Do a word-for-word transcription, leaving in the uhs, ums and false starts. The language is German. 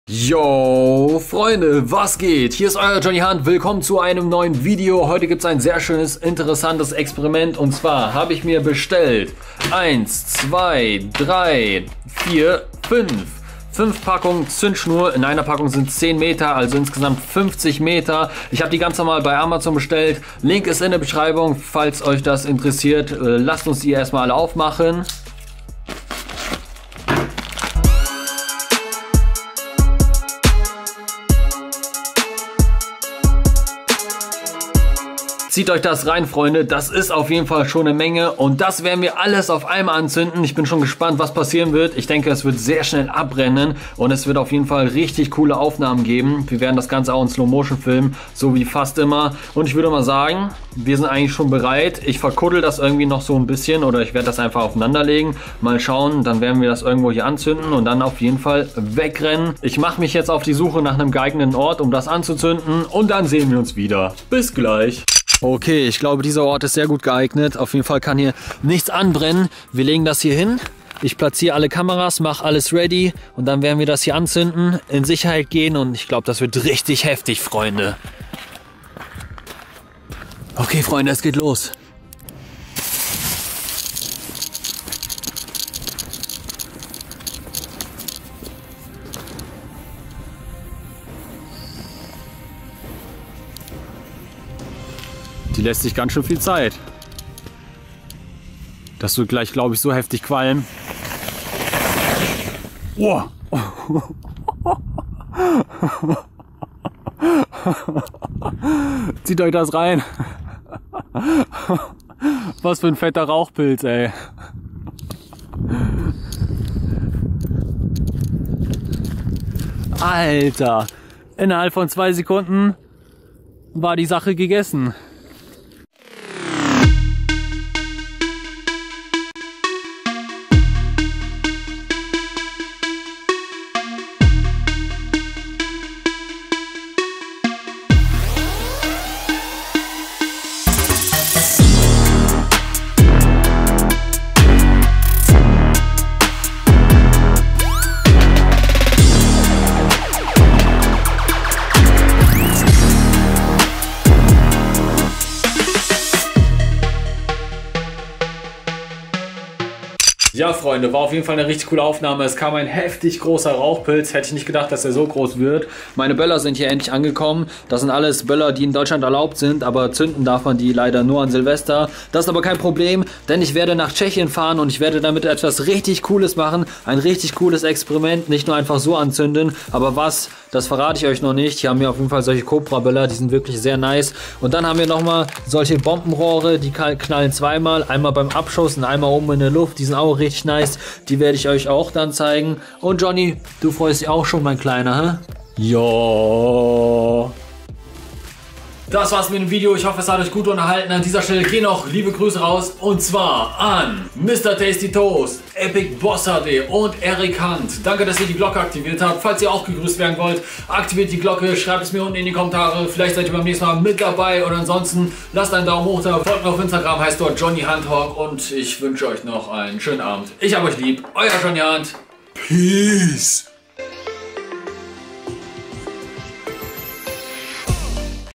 Yo, Freunde, was geht? Hier ist euer Johnny Hunt. Willkommen zu einem neuen Video. Heute gibt es ein sehr schönes, interessantes Experiment. Und zwar habe ich mir bestellt eins, zwei, drei, vier, fünf. fünf Packungen Zündschnur. In einer Packung sind zehn Meter, also insgesamt fünfzig Meter. Ich habe die ganz normal bei Amazon bestellt. Link ist in der Beschreibung, falls euch das interessiert. Lasst uns die erstmal alle aufmachen. Zieht euch das rein, Freunde. Das ist auf jeden Fall schon eine Menge. Und das werden wir alles auf einmal anzünden. Ich bin schon gespannt, was passieren wird. Ich denke, es wird sehr schnell abbrennen. Und es wird auf jeden Fall richtig coole Aufnahmen geben. Wir werden das Ganze auch in Slow Motion filmen. So wie fast immer. Und ich würde mal sagen, wir sind eigentlich schon bereit. Ich verkuddel das irgendwie noch so ein bisschen. Oder ich werde das einfach aufeinanderlegen. Mal schauen. Dann werden wir das irgendwo hier anzünden. Und dann auf jeden Fall wegrennen. Ich mache mich jetzt auf die Suche nach einem geeigneten Ort, um das anzuzünden. Und dann sehen wir uns wieder. Bis gleich. Okay, ich glaube, dieser Ort ist sehr gut geeignet. Auf jeden Fall kann hier nichts anbrennen. Wir legen das hier hin. Ich platziere alle Kameras, mache alles ready. Und dann werden wir das hier anzünden, in Sicherheit gehen. Und ich glaube, das wird richtig heftig, Freunde. Okay, Freunde, es geht los. Die lässt sich ganz schön viel Zeit. Das wird gleich, glaube ich, so heftig qualmen. Oh. Zieht euch das rein. Was für ein fetter Rauchpilz, ey. Alter. Innerhalb von zwei Sekunden war die Sache gegessen. Ja, Freunde, war auf jeden Fall eine richtig coole Aufnahme. Es kam ein heftig großer Rauchpilz. Hätte ich nicht gedacht, dass er so groß wird. Meine Böller sind hier endlich angekommen. Das sind alles Böller, die in Deutschland erlaubt sind, aber zünden darf man die leider nur an Silvester. Das ist aber kein Problem, denn ich werde nach Tschechien fahren und ich werde damit etwas richtig Cooles machen. Ein richtig cooles Experiment. Nicht nur einfach so anzünden, aber was, das verrate ich euch noch nicht. Hier haben wir auf jeden Fall solche Cobra-Böller, die sind wirklich sehr nice. Und dann haben wir nochmal solche Bombenrohre, die knallen zweimal. Einmal beim Abschuss und einmal oben in der Luft. Die sind auch richtig nice. Die werde ich euch auch dann zeigen. Und Johnny, du freust dich auch schon, mein Kleiner, hä? Ja. Das war's mit dem Video. Ich hoffe, es hat euch gut unterhalten. An dieser Stelle gehen noch liebe Grüße raus. Und zwar an Mister Tasty Toast, Epic Boss H D und Eric Hunt. Danke, dass ihr die Glocke aktiviert habt. Falls ihr auch gegrüßt werden wollt, aktiviert die Glocke. Schreibt es mir unten in die Kommentare. Vielleicht seid ihr beim nächsten Mal mit dabei. Und ansonsten lasst einen Daumen hoch da. Folgt mir auf Instagram, heißt dort Johnny Hunt Hawk. Und ich wünsche euch noch einen schönen Abend. Ich hab euch lieb. Euer Johnny Hunt. Peace.